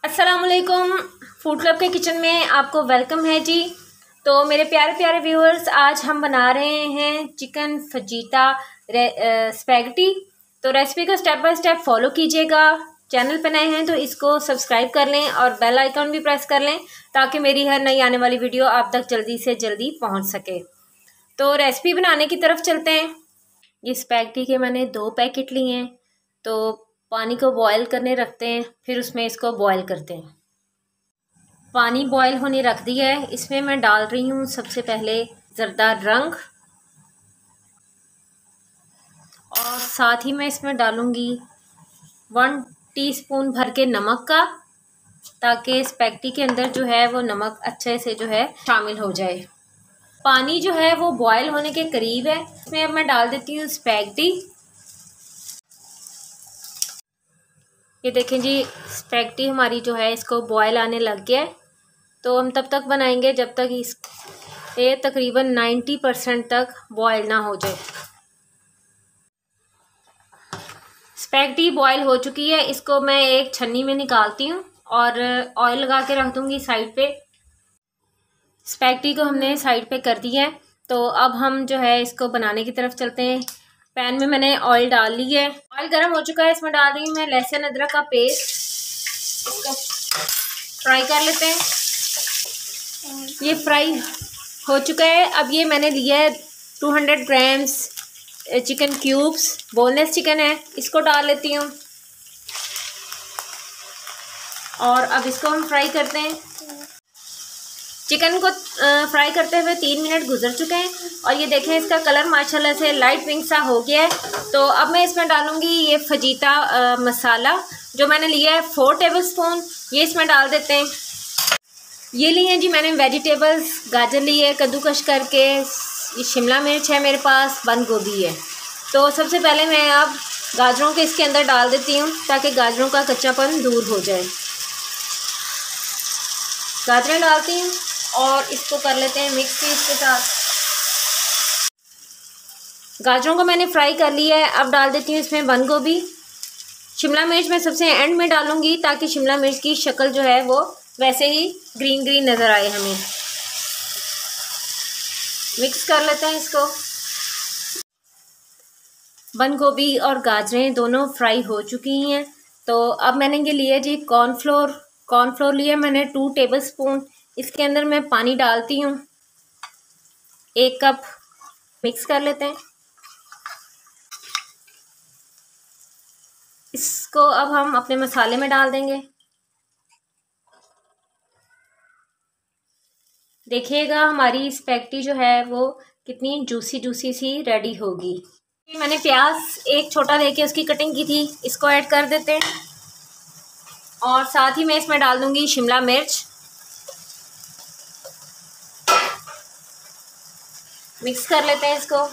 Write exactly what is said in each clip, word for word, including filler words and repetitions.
अस्सलामुअलैकुम, food club के kitchen में आपको वेलकम है जी। तो मेरे प्यारे प्यारे व्यूअर्स, आज हम बना रहे हैं चिकन फजीता स्पैगेटी। तो रेसिपी को स्टेप बाय स्टेप फॉलो कीजिएगा। चैनल पर नए हैं तो इसको सब्सक्राइब कर लें और बेल आइकन भी प्रेस कर लें ताकि मेरी हर नई आने वाली वीडियो आप तक जल्दी से जल्दी पहुंच सके। तो रेसिपी बनाने की तरफ चलते हैं। ये स्पैगेटी के मैंने दो पैकेट लिए हैं। तो पानी को बॉयल करने रखते हैं, फिर उसमें इसको बॉयल करते हैं। पानी बॉयल होने रख दिया है। इसमें मैं डाल रही हूँ सबसे पहले ज़रदार रंग, और साथ ही मैं इसमें डालूँगी वन टीस्पून भर के नमक का, ताकि स्पैगेटी के अंदर जो है वो नमक अच्छे से जो है शामिल हो जाए। पानी जो है वो बॉयल होने के करीब है। इसमें अब मैं डाल देती हूँ स्पैगेटी। ये देखें जी, स्पैगेटी हमारी जो है इसको बॉयल आने लग गया है। तो हम तब तक बनाएंगे जब तक इस ये तकरीबन नब्बे परसेंट तक बॉयल ना हो जाए। स्पैगेटी बॉयल हो चुकी है। इसको मैं एक छन्नी में निकालती हूँ और ऑयल लगा के रख दूँगी साइड पे। स्पैगेटी को हमने साइड पे कर दिया है। तो अब हम जो है इसको बनाने की तरफ चलते हैं। पैन में मैंने ऑयल डाल ली है। ऑयल गर्म हो चुका है। इसमें डाल रही हूँ मैं लहसुन अदरक का पेस्ट। इसको फ्राई कर लेते हैं। ये फ्राई हो चुका है। अब ये मैंने लिया है दो सौ grams chicken cubes, boneless chicken है। इसको डाल लेती हूँ और अब इसको हम फ्राई करते हैं। चिकन को फ्राई करते हुए तीन मिनट गुजर चुके हैं और ये देखें इसका कलर माशाल्लाह से लाइट पिंक सा हो गया है। तो अब मैं इसमें डालूंगी ये फजीता आ, मसाला जो मैंने लिया है फोर टेबलस्पून। ये इसमें डाल देते हैं। ये लिए हैं जी मैंने वेजिटेबल्स, गाजर ली है कद्दूकश करके, ये शिमला मिर्च है मेरे पास, बंद गोभी है। तो सबसे पहले मैं अब गाजरों के इसके अंदर डाल देती हूँ ताकि गाजरों का कच्चापन दूर हो जाए। गाजरें डालती हूँ और इसको कर लेते हैं मिक्स इसके साथ। गाजरों को मैंने फ्राई कर लिया है। अब डाल देती हूँ इसमें बंद गोभी। शिमला मिर्च मैं सबसे एंड में डालूंगी ताकि शिमला मिर्च की शक्ल जो है वो वैसे ही ग्रीन ग्रीन नज़र आए हमें। मिक्स कर लेते हैं इसको। बंद गोभी और गाजरें दोनों फ्राई हो चुकी हैं। तो अब मैंने ये लिया जी कॉर्नफ्लोर। कॉर्नफ्लोर लिया मैंने टू टेबलस्पून। इसके अंदर मैं पानी डालती हूँ एक कप। मिक्स कर लेते हैं इसको। अब हम अपने मसाले में डाल देंगे। देखिएगा हमारी स्पैगेटी जो है वो कितनी जूसी जूसी सी रेडी होगी। मैंने प्याज एक छोटा लेके उसकी कटिंग की थी, इसको ऐड कर देते हैं और साथ ही मैं इसमें डाल दूंगी शिमला मिर्च। मिक्स कर लेते हैं इसको।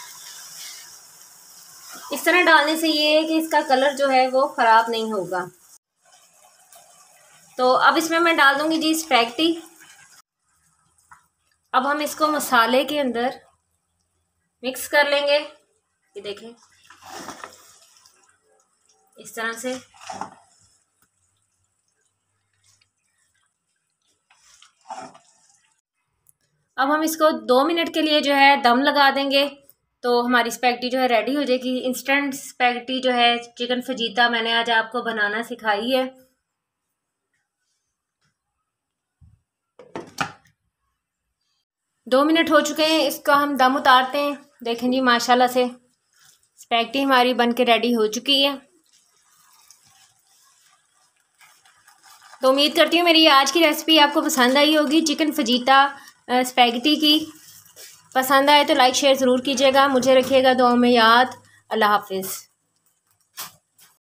इस तरह डालने से ये है कि इसका कलर जो है वो ख़राब नहीं होगा। तो अब इसमें मैं डाल दूंगी जी स्पैगेटी। अब हम इसको मसाले के अंदर मिक्स कर लेंगे। ये देखें इस तरह से। अब हम इसको दो मिनट के लिए जो है दम लगा देंगे। तो हमारी स्पैगेटी जो है रेडी हो जाएगी। इंस्टेंट स्पैगेटी जो है चिकन फजीता मैंने आज आपको बनाना सिखाई है। दो मिनट हो चुके हैं। इसको हम दम उतारते हैं। देखें जी माशाल्लाह से स्पैगेटी हमारी बन के रेडी हो चुकी है। तो उम्मीद करती हूँ मेरी आज की रेसिपी आपको पसंद आई होगी। चिकन फजीता स्पैगेटी की पसंद आए तो लाइक शेयर ज़रूर कीजिएगा। मुझे रखिएगा दुआओं में याद। अल्लाह हाफिज़।